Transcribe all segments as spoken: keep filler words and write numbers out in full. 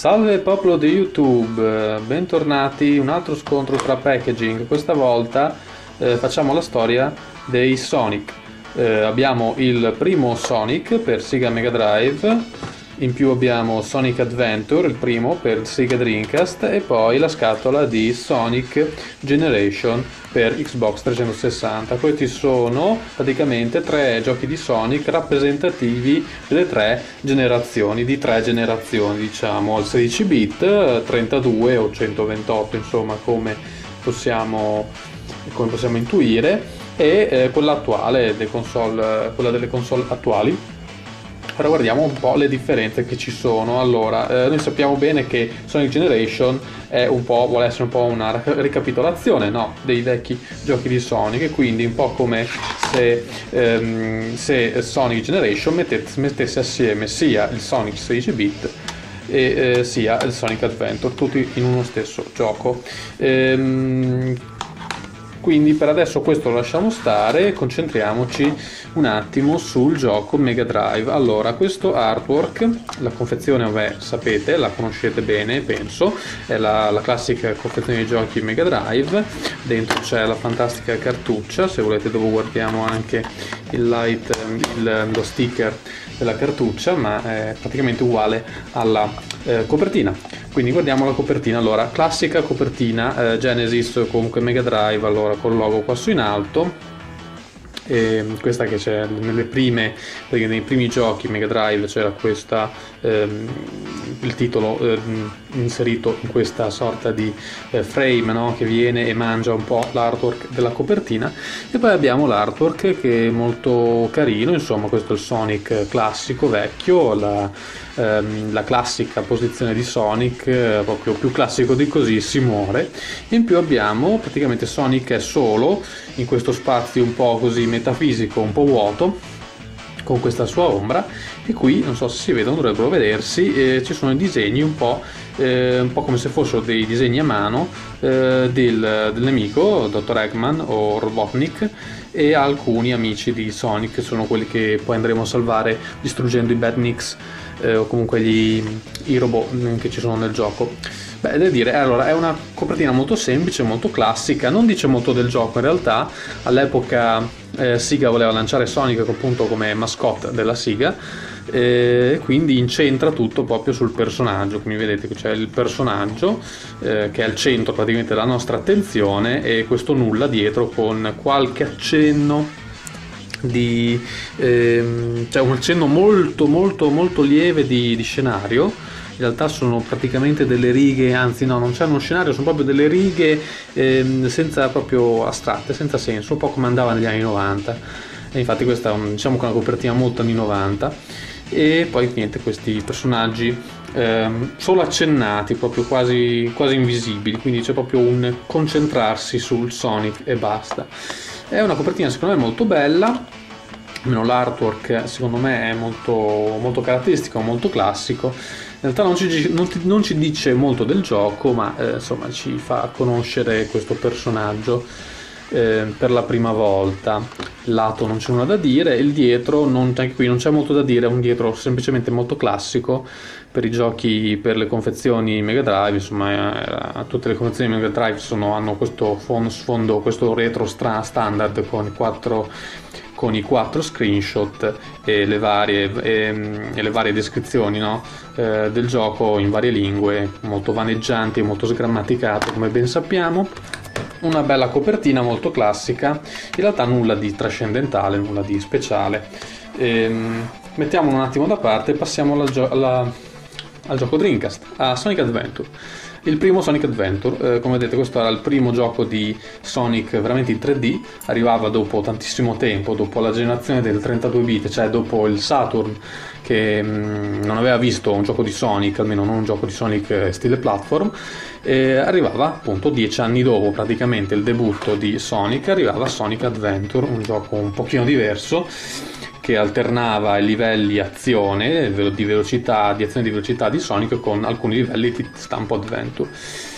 Salve popolo di YouTube, bentornati, un altro scontro tra packaging. Questa volta eh, facciamo la storia dei Sonic. Eh, abbiamo il primo Sonic per Sega Mega Drive, in più abbiamo Sonic Adventure, il primo per Sega Dreamcast, e poi la scatola di Sonic Generation per Xbox trecentosessanta. Questi sono praticamente tre giochi di Sonic rappresentativi delle tre generazioni, di tre generazioni, diciamo, al sedici bit, trentadue o centoventotto, insomma, come possiamo, come possiamo intuire, e eh, quella attuale, delle console, quella delle console attuali. Ora guardiamo un po' le differenze che ci sono. Allora, eh, noi sappiamo bene che Sonic Generation è un po', vuole essere un po' una ricapitolazione, no, dei vecchi giochi di Sonic, e quindi un po' come se, ehm, se Sonic Generation mettesse, mettesse assieme sia il Sonic sedici bit e eh, sia il Sonic Adventure, tutti in uno stesso gioco. Ehm, Quindi per adesso questo lo lasciamo stare, concentriamoci un attimo sul gioco Mega Drive. Allora, questo artwork, la confezione, vabbè, sapete, la conoscete bene, penso, è la, la classica confezione di giochi Mega Drive. Dentro c'è la fantastica cartuccia, se volete dopo guardiamo anche il light, il, lo sticker della cartuccia, ma è praticamente uguale alla eh, copertina. Quindi guardiamo la copertina. Allora, classica copertina eh, Genesis, comunque Mega Drive, allora col logo qua su in alto. E questa che c'è nelle prime, perché nei primi giochi Mega Drive c'era questa, ehm, il titolo ehm, inserito in questa sorta di eh, frame, no? Che viene e mangia un po' l'artwork della copertina. E poi abbiamo l'artwork che è molto carino, insomma, questo è il Sonic classico vecchio, la, ehm, la classica posizione di Sonic, eh, proprio più classico di così si muore. In più abbiamo praticamente Sonic è solo in questo spazio un po' così metafisico, un po' vuoto, con questa sua ombra, e qui non so se si vedono, dovrebbero vedersi, eh, ci sono i disegni un po', eh, un po' come se fossero dei disegni a mano eh, del, del nemico, dottor Eggman o Robotnik, e alcuni amici di Sonic, che sono quelli che poi andremo a salvare distruggendo i Badniks eh, o comunque gli, i robot che ci sono nel gioco. Beh, devo dire, allora, è una copertina molto semplice, molto classica, non dice molto del gioco in realtà. All'epoca eh, Sega voleva lanciare Sonic appunto come mascotte della Sega, e eh, quindi incentra tutto proprio sul personaggio. Come vedete c'è il personaggio eh, che è al centro praticamente della nostra attenzione, e questo nulla dietro con qualche accenno di ehm, cioè un accenno molto molto molto lieve di, di scenario. In realtà sono praticamente delle righe, anzi no, non c'è uno scenario, sono proprio delle righe ehm, senza, proprio astratte, senza senso, un po' come andava negli anni novanta. E infatti questa è, diciamo, una copertina molto anni novanta. E poi niente, questi personaggi ehm, solo accennati, proprio quasi, quasi invisibili, quindi c'è proprio un concentrarsi sul Sonic e basta. È una copertina secondo me molto bella, almeno l'artwork secondo me è molto, molto caratteristico, molto classico. In realtà non ci, non, ti, non ci dice molto del gioco, ma eh, insomma ci fa conoscere questo personaggio eh, per la prima volta. Il lato non c'è nulla da dire, il dietro non, anche qui non c'è molto da dire, è un dietro semplicemente molto classico per i giochi, per le confezioni Mega Drive. Insomma, eh, tutte le confezioni Mega Drive sono, hanno questo fondo, sfondo, questo retro stra, standard con i quattro con i quattro screenshot e le varie, e, e le varie descrizioni, no? eh, del gioco in varie lingue, molto vaneggianti e molto sgrammaticate, come ben sappiamo. Una bella copertina molto classica, in realtà nulla di trascendentale, nulla di speciale. Ehm, mettiamolo un attimo da parte e passiamo alla gio- alla, al gioco Dreamcast, a Sonic Adventure. Il primo Sonic Adventure, eh, come vedete questo era il primo gioco di Sonic veramente in tre D, arrivava dopo tantissimo tempo, dopo la generazione del trentadue bit, cioè dopo il Saturn, che mh, non aveva visto un gioco di Sonic, almeno non un gioco di Sonic stile platform. E arrivava appunto dieci anni dopo praticamente il debutto di Sonic, arrivava Sonic Adventure, un gioco un pochino diverso, che alternava i livelli azione, di velocità, di azione di velocità di Sonic con alcuni livelli di stampo adventure.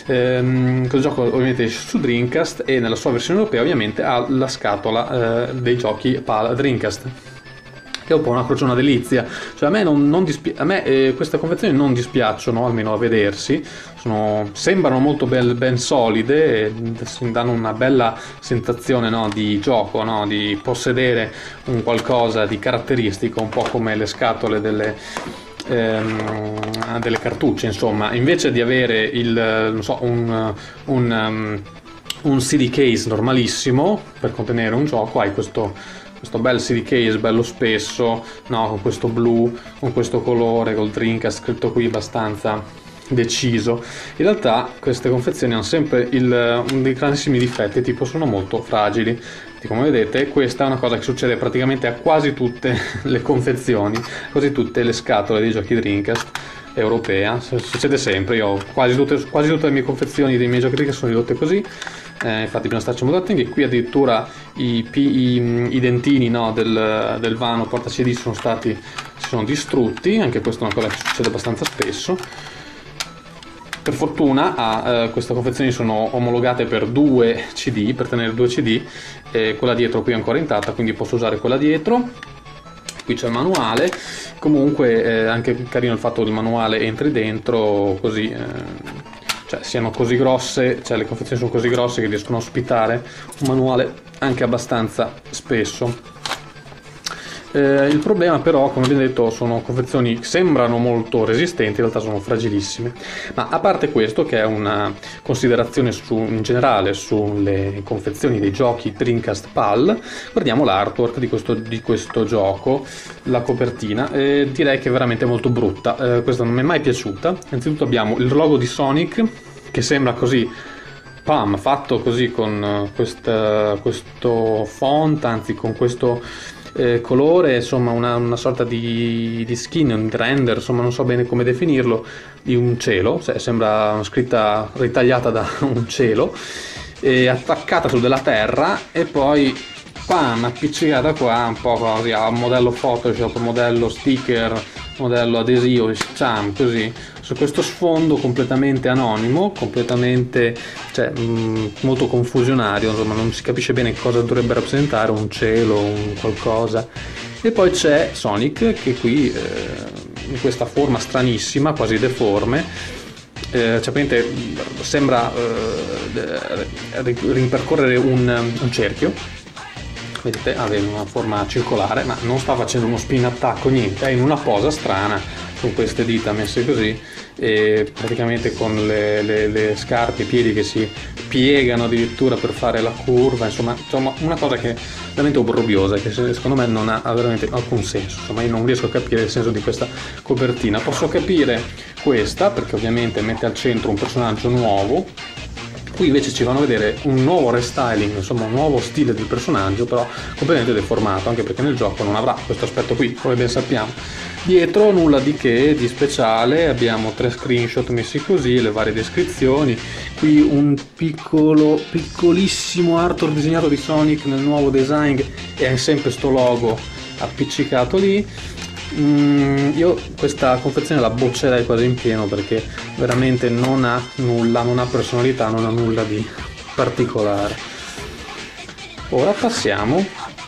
Ehm, questo gioco ovviamente esce su Dreamcast e nella sua versione europea ovviamente ha la scatola eh, dei giochi P A L Dreamcast. che è un po' una croce, una delizia. Cioè a me, non, non dispi- a me eh, queste confezioni non dispiacciono, almeno a vedersi. Sono, sembrano molto bel, ben solide e danno una bella sensazione, no, di gioco, no, di possedere un qualcosa di caratteristico, un po' come le scatole delle, ehm, delle cartucce, insomma. Invece di avere il, non so, un, un, um, un C D case normalissimo per contenere un gioco, hai questo questo bel C D case bello spesso, no, con questo blu, con questo colore, col Dreamcast scritto qui abbastanza deciso. In realtà queste confezioni hanno sempre il, uno dei grandissimi difetti, tipo sono molto fragili. Come vedete, questa è una cosa che succede praticamente a quasi tutte le confezioni, quasi tutte le scatole dei giochi Dreamcast europea, succede sempre. Io ho quasi tutte, quasi tutte le mie confezioni dei miei giochi Dreamcast sono ridotte così. Eh, infatti bisogna starci molto attenti. Qui addirittura i, i, i dentini, no, del, del vano porta C D sono stati si sono distrutti. Anche questa è una cosa che succede abbastanza spesso. Per fortuna ah, eh, queste confezioni sono omologate per due C D, per tenere due C D, e quella dietro qui è ancora intatta, quindi posso usare quella dietro. Qui c'è il manuale. Comunque è eh, anche carino il fatto che il manuale entri dentro così, eh, cioè siano così grosse, cioè le confezioni sono così grosse che riescono a ospitare un manuale anche abbastanza spesso. Eh, il problema però, come abbiamo detto, sono confezioni che sembrano molto resistenti, in realtà sono fragilissime. Ma a parte questo, che è una considerazione su, in generale sulle confezioni dei giochi Dreamcast PAL, guardiamo l'artwork di questo, di questo gioco, la copertina, e direi che è veramente molto brutta. Eh, questa non mi è mai piaciuta. Innanzitutto abbiamo il logo di Sonic, che sembra così pam, fatto così con questa, questo font, anzi con questo Eh, colore, insomma una, una sorta di, di skin, un render, insomma non so bene come definirlo, di un cielo, cioè, sembra una scritta ritagliata da un cielo, e attaccata su della terra e poi pam, appiccicata qua un po' così a modello Photoshop, modello sticker, modello adesivo, diciamo così, su questo sfondo completamente anonimo, completamente, cioè, mh, molto confusionario, insomma non si capisce bene cosa dovrebbe rappresentare, un cielo, un qualcosa. E poi c'è Sonic che qui eh, in questa forma stranissima, quasi deforme, eh, cioè, sembra eh, ripercorrere un, un cerchio. Vedete, aveva una forma circolare, ma non sta facendo uno spin attacco, niente, è in una posa strana con queste dita messe così e praticamente con le, le, le scarpe, i piedi che si piegano addirittura per fare la curva, insomma, insomma una cosa che è veramente obbrobriosa, che secondo me non ha, ha veramente alcun senso. Insomma, io non riesco a capire il senso di questa copertina. Posso capire questa perché ovviamente mette al centro un personaggio nuovo. Qui invece ci fanno vedere un nuovo restyling, insomma un nuovo stile del personaggio, però completamente deformato, anche perché nel gioco non avrà questo aspetto qui, come ben sappiamo. Dietro nulla di che, di speciale, abbiamo tre screenshot messi così, le varie descrizioni, qui un piccolo, piccolissimo artwork disegnato di Sonic nel nuovo design e è sempre sto logo appiccicato lì. Mm, io questa confezione la boccerei quasi in pieno perché veramente non ha nulla, non ha personalità, non ha nulla di particolare. Ora passiamo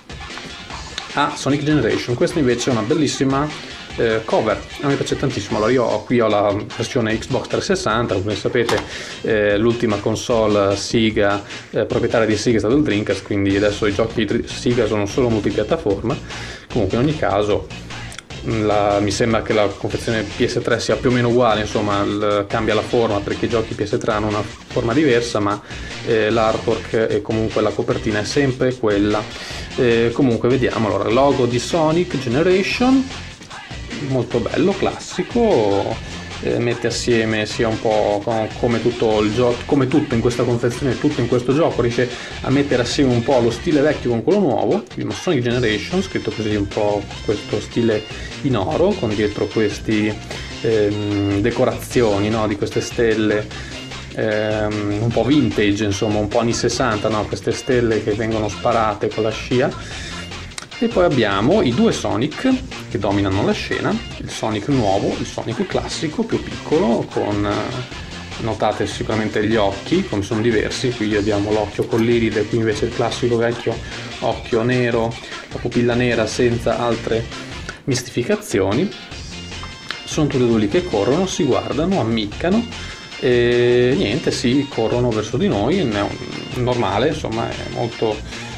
a Sonic Generation. Questa invece è una bellissima eh, cover, a me piace tantissimo. Allora io ho, qui ho la versione Xbox trecentosessanta, come sapete eh, l'ultima console Sega eh, proprietaria di Sega è stato il Dreamcast, quindi adesso i giochi Sega sono solo multipiattaforma. Comunque in ogni caso La, mi sembra che la confezione P S tre sia più o meno uguale, insomma il, cambia la forma perché i giochi P S tre hanno una forma diversa, ma eh, l'artwork e comunque la copertina è sempre quella. Eh, comunque vediamo, allora, logo di Sonic Generation, molto bello, classico, eh, mette assieme sia un po' come tutto il gioco, come tutto in questa confezione, tutto in questo gioco riesce a mettere assieme un po' lo stile vecchio con quello nuovo. Quindi Sonic Generation, scritto così un po' questo stile in oro, con dietro queste ehm, decorazioni, no, di queste stelle ehm, un po' vintage, insomma un po' anni sessanta, no? Queste stelle che vengono sparate con la scia. E poi abbiamo i due Sonic che dominano la scena, il Sonic nuovo, il Sonic classico più piccolo, con notate sicuramente gli occhi come sono diversi. Qui abbiamo l'occhio con l'iride, qui invece il classico vecchio occhio nero, la pupilla nera senza altre mistificazioni. Sono tutti e due lì che corrono, si guardano, ammiccano e niente, si corrono verso di noi, è normale, insomma, è molto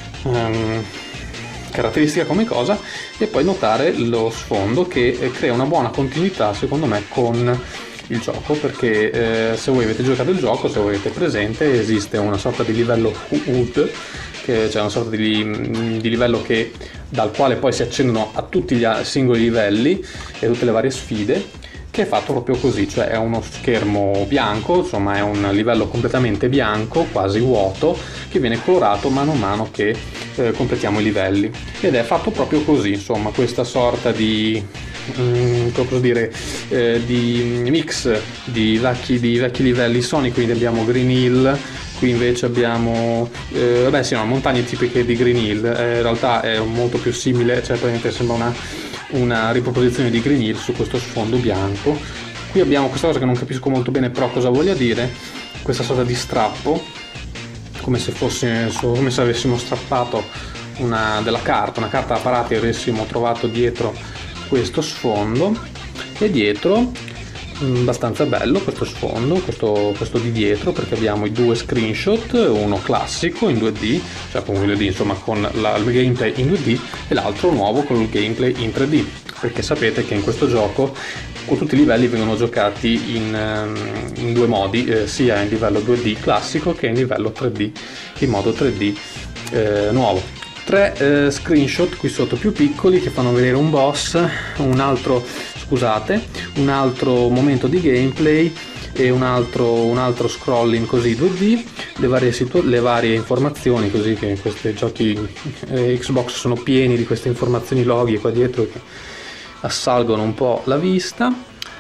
um, caratteristica come cosa. E poi notare lo sfondo che crea una buona continuità secondo me con il gioco, perché eh, se voi avete giocato il gioco, se voi avete presente, esiste una sorta di livello H U D, che c'è una sorta di, di livello che, dal quale poi si accendono a tutti gli singoli livelli e tutte le varie sfide, che è fatto proprio così, cioè è uno schermo bianco, insomma è un livello completamente bianco, quasi vuoto, che viene colorato mano a mano che eh, completiamo i livelli, ed è fatto proprio così, insomma, questa sorta di mm, come posso dire eh, di mix di vecchi, di vecchi livelli Sonic. Quindi abbiamo Green Hill, qui invece abbiamo eh, vabbè sì, no, montagne tipiche di Green Hill, eh, in realtà è molto più simile, cioè praticamente sembra una, una riproposizione di Green Hill su questo sfondo bianco. Qui abbiamo questa cosa che non capisco molto bene però cosa voglia dire, questa sorta di strappo, come se fosse come se avessimo strappato una della carta, una carta da parati, e avessimo trovato dietro questo sfondo. E dietro abbastanza bello questo sfondo, questo, questo di dietro, perché abbiamo i due screenshot, uno classico in due D, cioè con due D, insomma con la, il gameplay in due D, e l'altro nuovo con il gameplay in tre D, perché sapete che in questo gioco con tutti i livelli vengono giocati in, in due modi, eh, sia in livello due D classico che in livello tre D, in modo tre D eh, nuovo. Tre eh, screenshot qui sotto più piccoli che fanno vedere un boss, un altro, scusate, un altro momento di gameplay e un altro, un altro scrolling così due D, le varie, situ- le varie informazioni, così che in questi giochi eh, Xbox sono pieni di queste informazioni, loghi qua dietro che assalgono un po' la vista.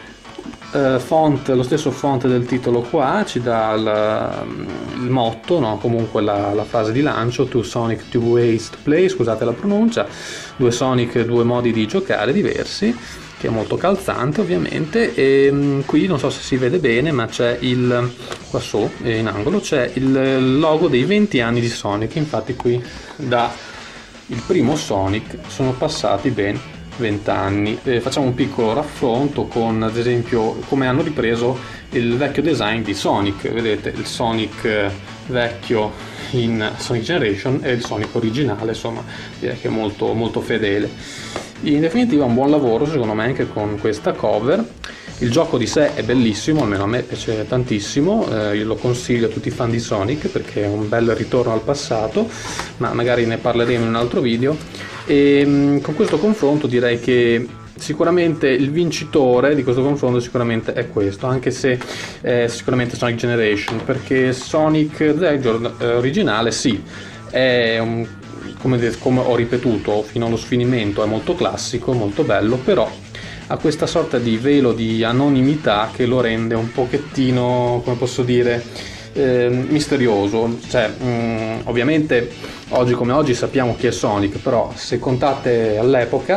Uh, font, lo stesso font del titolo qua ci dà il, il motto, no? Comunque la, la frase di lancio, Two Sonic, Two Ways to Play, scusate la pronuncia, due Sonic, due modi di giocare diversi, che è molto calzante ovviamente. E um, qui non so se si vede bene, ma c'è il, qua su in angolo c'è il logo dei venti anni di Sonic. Infatti qui da il primo Sonic sono passati ben venti anni. Eh, facciamo un piccolo raffronto con, ad esempio, come hanno ripreso il vecchio design di Sonic. Vedete il Sonic eh, vecchio in Sonic Generation e il Sonic originale, insomma direi che è molto, molto fedele. In definitiva un buon lavoro secondo me anche con questa cover. Il gioco di sé è bellissimo, almeno a me piace tantissimo, eh, io lo consiglio a tutti i fan di Sonic perché è un bel ritorno al passato, ma magari ne parleremo in un altro video. E mh, con questo confronto direi che sicuramente il vincitore di questo confronto sicuramente è questo, anche se è sicuramente Sonic Generation, perché Sonic the Hedgehog eh, originale sì, è un, come, come ho ripetuto fino allo sfinimento, è molto classico, molto bello, però ha questa sorta di velo di anonimità che lo rende un pochettino, come posso dire, eh, misterioso. Cioè, mh, ovviamente oggi come oggi sappiamo chi è Sonic, però se contate all'epoca,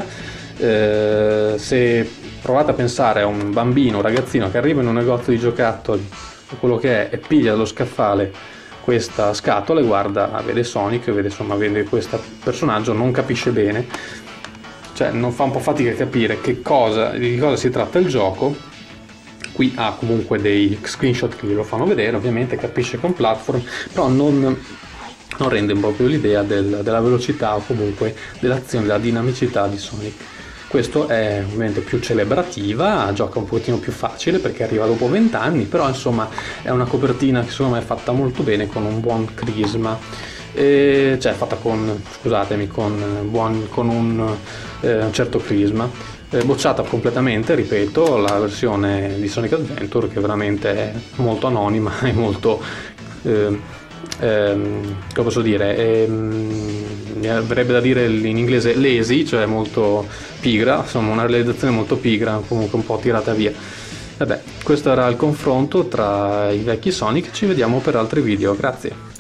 eh, se provate a pensare a un bambino, un ragazzino che arriva in un negozio di giocattoli o quello che è e piglia dallo scaffale questa scatola e guarda, vede Sonic, vede insomma vede questo personaggio, non capisce bene, cioè non fa un po' fatica a capire che cosa, di cosa si tratta il gioco. Qui ha comunque dei screenshot che glielo fanno vedere, ovviamente capisce che è un platform, però non, non rende proprio l'idea del, della velocità o comunque dell'azione, della dinamicità di Sonic. Questo è ovviamente più celebrativa, gioca un pochettino più facile perché arriva dopo venti anni, però insomma è una copertina che secondo me è fatta molto bene, con un buon crisma, e, cioè fatta con, scusatemi, con, buon, con un, eh, un certo crisma. Eh, bocciata completamente, ripeto, la versione di Sonic Adventure, che veramente è molto anonima e molto eh, ehm, come posso dire, ehm, mi avrebbe da dire in inglese lazy, cioè molto pigra, insomma una realizzazione molto pigra, comunque un po' tirata via. Vabbè, questo era il confronto tra i vecchi Sonic, ci vediamo per altri video, grazie.